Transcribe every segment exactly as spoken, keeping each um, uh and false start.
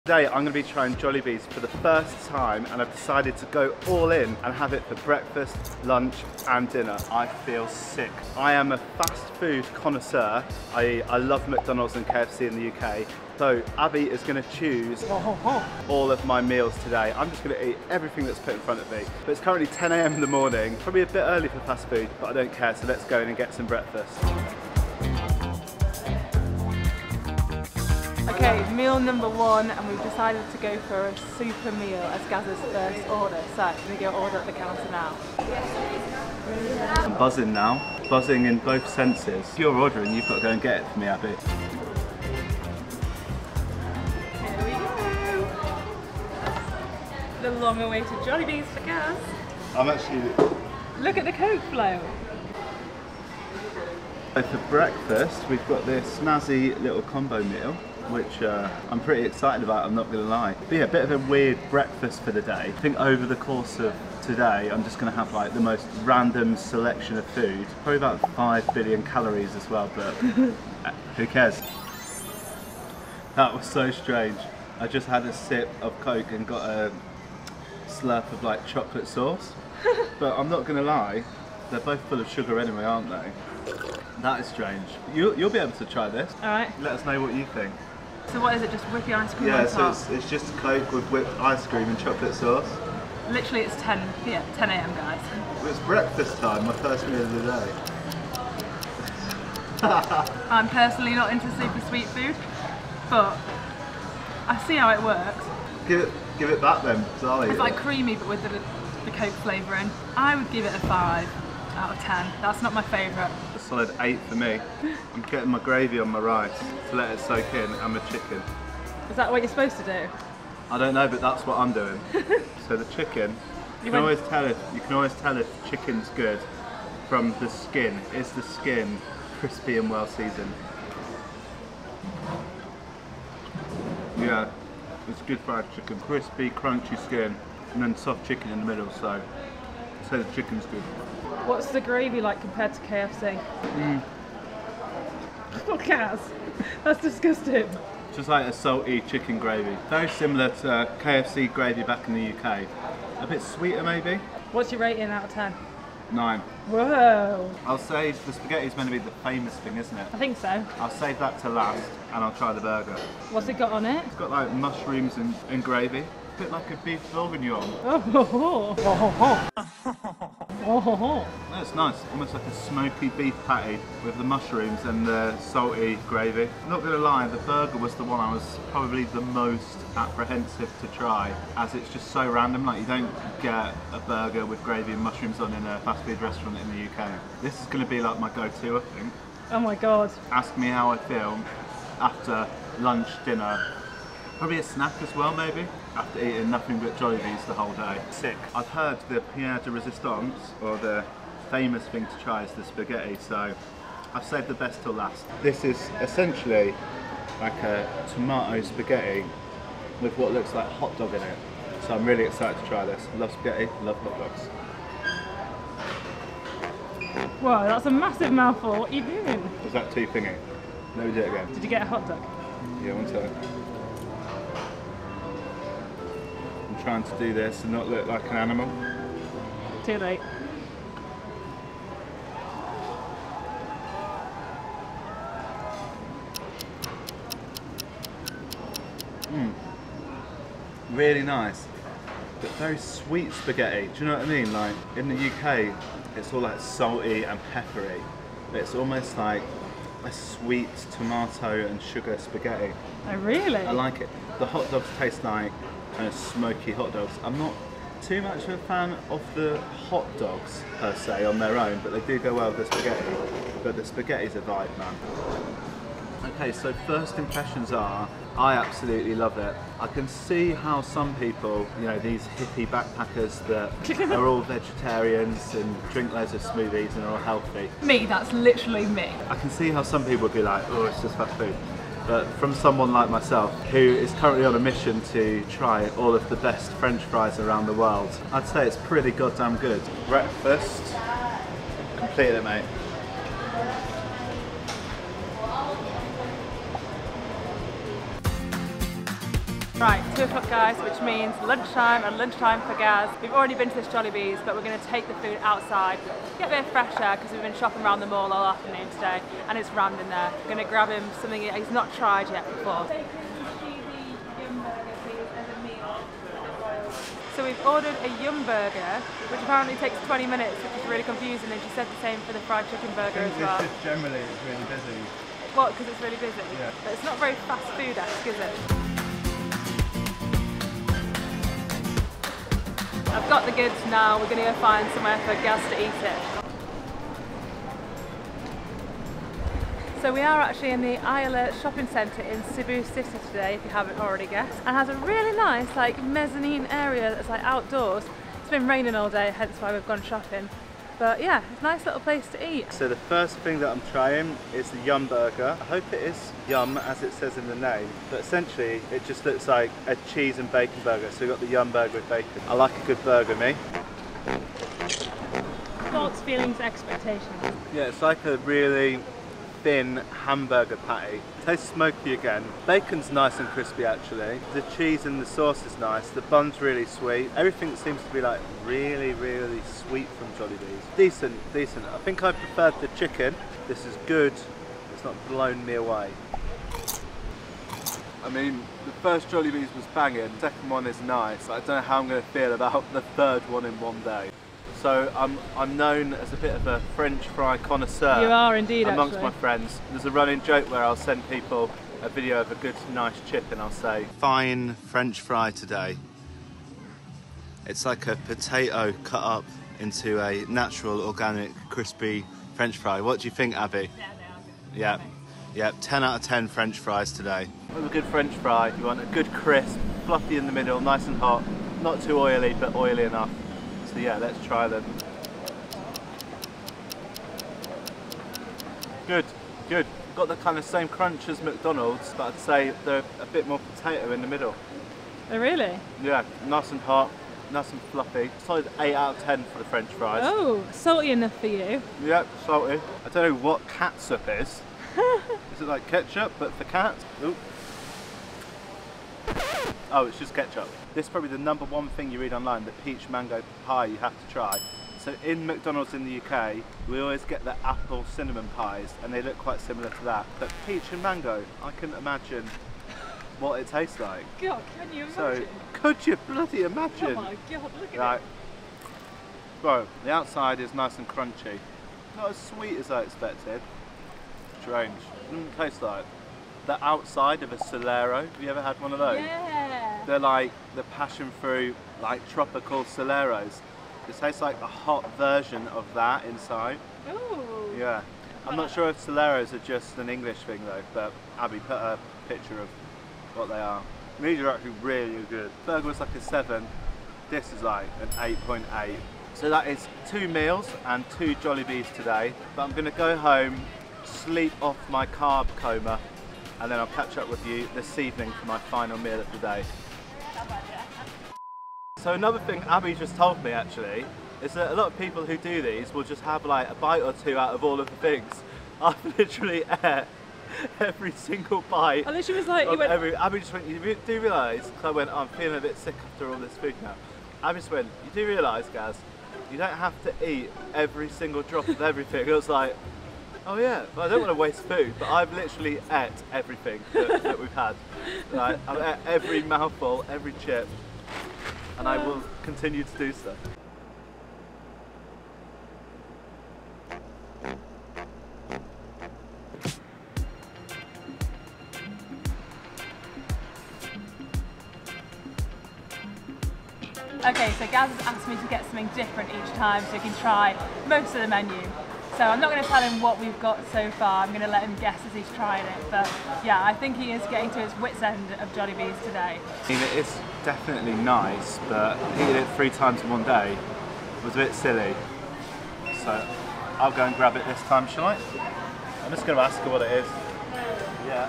Today I'm going to be trying Jollibee's for the first time, and I've decided to go all in and have it for breakfast, lunch and dinner. I feel sick. I am a fast food connoisseur. I, I love McDonald's and K F C in the U K. So Abby is going to choose all of my meals today. I'm just going to eat everything that's put in front of me. But it's currently ten A M in the morning, probably a bit early for fast food, but I don't care, so let's go in and get some breakfast. Okay, meal number one, and we've decided to go for a super meal as Gaz's first order. So, I'm going to go order at the counter now. I'm buzzing now, buzzing in both senses. If you're ordering, you've got to go and get it for me, Abby. Here we go! The long-awaited Jollibee's for Gaz. I'm actually... Look at the Coke flow! So for breakfast, we've got this snazzy little combo meal, which uh, I'm pretty excited about, I'm not going to lie. But yeah, a bit of a weird breakfast for the day. I think over the course of today, I'm just going to have like the most random selection of food. Probably about five billion calories as well, but who cares? That was so strange. I just had a sip of Coke and got a slurp of like chocolate sauce. But I'm not going to lie, they're both full of sugar anyway, aren't they? That is strange. You, you'll be able to try this. Alright. Let us know what you think. So what is it, just whippy ice cream Yeah, on so top? it's, it's just Coke with whipped ice cream and chocolate sauce. Literally it's ten A M guys. It's breakfast time, my first meal of the day. I'm personally not into super sweet food, but I see how it works. Give it, give it back then, Charlie. It's like creamy but with the, the Coke flavour in. I would give it a five out of ten. That's not my favourite. A solid eight for me. I'm getting my gravy on my rice to let it soak in, and my chicken. Is that what you're supposed to do? I don't know, but that's what I'm doing. So the chicken, you, you can always tell if you can always tell if chicken's good from the skin. Is the skin crispy and well seasoned? Yeah, it's good fried chicken. Crispy, crunchy skin, and then soft chicken in the middle. So, so the chicken's good. What's the gravy like compared to K F C? Mm. Oh, Kaz, that's disgusting. Just like a salty chicken gravy. Very similar to uh, K F C gravy back in the U K. A bit sweeter maybe. What's your rating out of ten? Nine. Whoa. I'll say the spaghetti is meant to be the famous thing, isn't it? I think so. I'll save that to last and I'll try the burger. What's it got on it? It's got like mushrooms and, and gravy. A bit like a beef bourguignon. Oh, ho, ho. Oh, ho, ho. Oh, ho, ho. That's nice, almost like a smoky beef patty with the mushrooms and the salty gravy. Not gonna lie, the burger was the one I was probably the most apprehensive to try, as it's just so random. Like, you don't get a burger with gravy and mushrooms on in a fast food restaurant in the U K. This is gonna be like my go-to, I think. Oh my god. Ask me how I feel after lunch, dinner, probably a snack as well maybe, after eating nothing but Jollibee's the whole day. Sick. I've heard the pièce de résistance, or the famous thing to try, is the spaghetti, so I've saved the best till last. This is essentially like a tomato spaghetti with what looks like hot dog in it. So I'm really excited to try this. Love spaghetti, love hot dogs. Whoa, that's a massive mouthful. What are you doing? Was that too thingy? Let me do it again. Did you get a hot dog? Yeah, one second. I'm trying to do this and not look like an animal. Too late. Mm. Really nice, but very sweet spaghetti. Do you know what I mean? Like in the U K, it's all like salty and peppery. But it's almost like a sweet tomato and sugar spaghetti. Oh really? I like it. The hot dogs taste like kind of smoky hot dogs. I'm not too much of a fan of the hot dogs per se on their own, but they do go well with the spaghetti. But the spaghetti's a vibe, man. Okay, so first impressions are, I absolutely love it. I can see how some people, you know, these hippie backpackers that are all vegetarians and drink loads of smoothies and are all healthy. Me, that's literally me. I can see how some people would be like, oh, it's just fast food. But from someone like myself, who is currently on a mission to try all of the best French fries around the world, I'd say it's pretty goddamn good. Breakfast, completed it, mate. Right, two o'clock guys, which means lunchtime and lunchtime for Gaz. We've already been to this Jollibee's, but we're going to take the food outside, get a bit of fresh air because we've been shopping around the mall all afternoon today and it's rammed in there. We're going to grab him something he's not tried yet before. So we've ordered a yum burger, which apparently takes twenty minutes, which is really confusing, and she said the same for the fried chicken burger as well. Just generally it's really busy. What, because it's really busy? Yeah. But it's not very fast food-esque, is it? I've got the goods now, we're going to go find somewhere for Gaz to eat it. So we are actually in the Isla shopping centre in Cebu City today, if you haven't already guessed, and has a really nice like mezzanine area that's like outdoors. It's been raining all day, hence why we've gone shopping. But yeah, it's a nice little place to eat. So the first thing that I'm trying is the yum burger. I hope it is yum as it says in the name, but essentially it just looks like a cheese and bacon burger. So we've got the yum burger with bacon. I like a good burger, me. Thoughts, feelings, expectations. Yeah, it's like a really thin hamburger patty. Tastes smoky again. Bacon's nice and crispy actually. The cheese and the sauce is nice. The bun's really sweet. Everything seems to be like really, really sweet from Jollibee's. Decent, decent. I think I preferred the chicken. This is good. It's not blown me away. I mean, the first Jollibee's was banging. The second one is nice. I don't know how I'm going to feel about the third one in one day. So I'm, I'm known as a bit of a French fry connoisseur. You are indeed, amongst actually. my friends. There's a running joke where I'll send people a video of a good nice chip and I'll say, fine French fry today. It's like a potato cut up into a natural, organic, crispy French fry. What do you think, Abby? Yeah, they are good. Yeah, yeah, ten out of ten French fries today. With a good French fry, you want a good crisp, fluffy in the middle, nice and hot, not too oily, but oily enough. So yeah, let's try them. Good, good. Got the kind of same crunch as McDonald's, but I'd say they're a bit more potato in the middle. Oh really? Yeah, nice and hot, nice and fluffy. Solid eight out of ten for the French fries. Oh, salty enough for you. Yep, salty. I don't know what catsup is. Is it like ketchup, but for cats? Ooh. Oh, it's just ketchup. This is probably the number one thing you read online, the peach mango pie you have to try. So in McDonald's in the U K, we always get the apple cinnamon pies, and they look quite similar to that. But peach and mango, I couldn't imagine what it tastes like. God, can you imagine? So, could you bloody imagine? Oh my God, look at Right. it. Well, the outside is nice and crunchy. Not as sweet as I expected. Strange. Doesn't taste like the outside of a Solero. Have you ever had one of those? Yeah. They're like the passion fruit, like tropical Soleros. It tastes like a hot version of that inside. Ooh. Yeah. I'm not sure if Soleros are just an English thing though, but Abby put a picture of what they are. These are actually really good. Burger was like a seven. This is like an eight point eight. So that is two meals and two Jollibees today. But I'm gonna go home, sleep off my carb coma, and then I'll catch up with you this evening for my final meal of the day. So another thing Abby just told me actually is that a lot of people who do these will just have like a bite or two out of all of the things. I've literally ate every single bite. And then she was like, of you went, every, Abby just went, you re do realise, because I went, oh, I'm feeling a bit sick after all this food now. Abby just went, you do realise, Gaz, you don't have to eat every single drop of everything. I was like, oh yeah, well, I don't want to waste food, but I've literally ate everything that, that we've had. Right? I've ate every mouthful, every chip, and I will continue to do so. okay, so Gaz has asked me to get something different each time so he can try most of the menu. So I'm not going to tell him what we've got so far, I'm going to let him guess as he's trying it. But yeah, I think he is getting to his wit's end of Jollibee's today. I mean, it is definitely nice, but eating it three times in one day was a bit silly. So I'll go and grab it this time, shall I? I'm just going to ask her what it is. Yeah.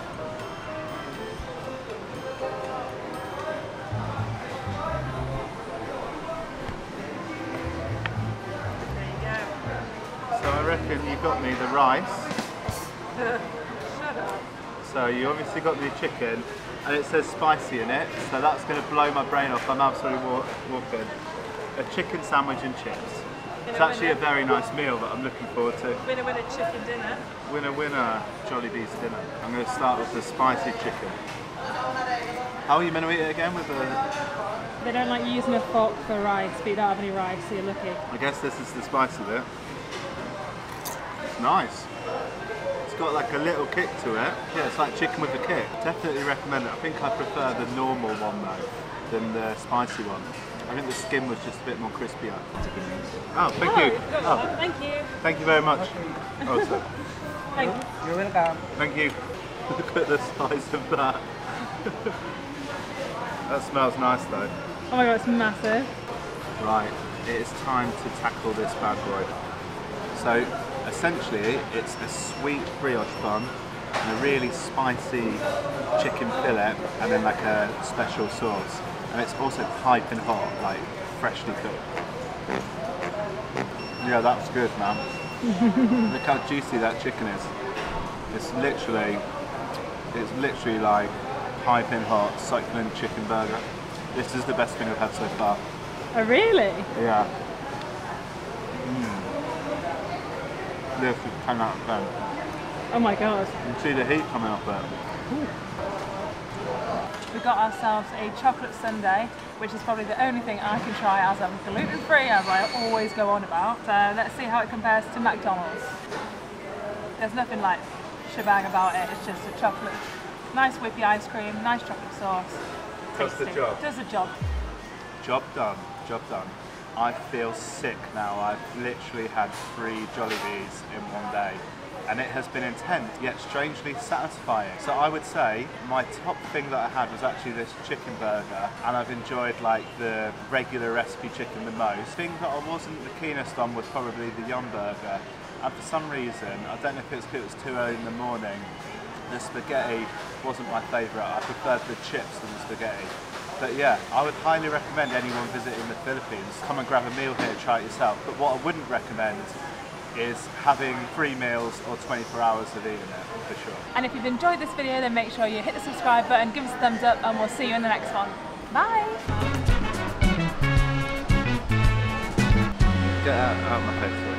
So I reckon you got me the rice. Shut up. So you obviously got the chicken, and it says spicy in it, so that's going to blow my brain off. I'm absolutely walk walking. A chicken sandwich and chips. It's actually a very nice meal that I'm looking forward to. Winner, winner, chicken dinner. Winner, winner, Jollibee's dinner. I'm going to start with the spicy chicken. How are you meant to eat it again with a... They don't like using a fork for rice, but you don't have any rice, so you're lucky. I guess this is the spicy bit. It's nice. It's got like a little kick to it. Yeah, it's like chicken with a kick. Definitely recommend it. I think I prefer the normal one though, than the spicy one. I think the skin was just a bit more crispier. Oh, thank oh, you. Oh. Thank you. Thank you very much. Oh, so. Thank you. You're welcome. Thank you. Look at the size of that. That smells nice though. Oh my god, it's massive. Right, it is time to tackle this bad boy. So, essentially, it's a sweet brioche bun and a really spicy chicken fillet and then like a special sauce. And it's also piping hot, like freshly cooked. Yeah, that's good, man. Look how juicy that chicken is. It's literally, it's literally like piping hot, succulent chicken burger. This is the best thing I've had so far. Oh really? Yeah. Mm. This is ten out of ten. Oh my god. You can see the heat coming off it. We got ourselves a chocolate sundae, which is probably the only thing I can try as I'm gluten free, as I always go on about. So let's see how it compares to McDonald's. There's nothing like shebang about it, it's just a chocolate, nice whippy ice cream, nice chocolate sauce. Does the Tasty. job. Does the job. Job done, job done. I feel sick now. I've literally had three Jollibees in one day. And it has been intense, yet strangely satisfying. So I would say my top thing that I had was actually this chicken burger, and I've enjoyed like the regular recipe chicken the most. The thing that I wasn't the keenest on was probably the Yum burger, and for some reason, I don't know if it's because it was too early in the morning, the spaghetti wasn't my favourite. I preferred the chips than the spaghetti. But yeah, I would highly recommend anyone visiting the Philippines, come and grab a meal here, try it yourself. But what I wouldn't recommend is having three meals or twenty-four hours of eating it, for sure. And if you've enjoyed this video, then make sure you hit the subscribe button, give us a thumbs up, and we'll see you in the next one. Bye! Get out, out of my face.